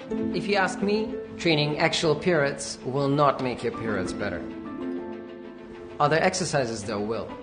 If you ask me, training actual periods will not make your periods better. Other exercises, though, will.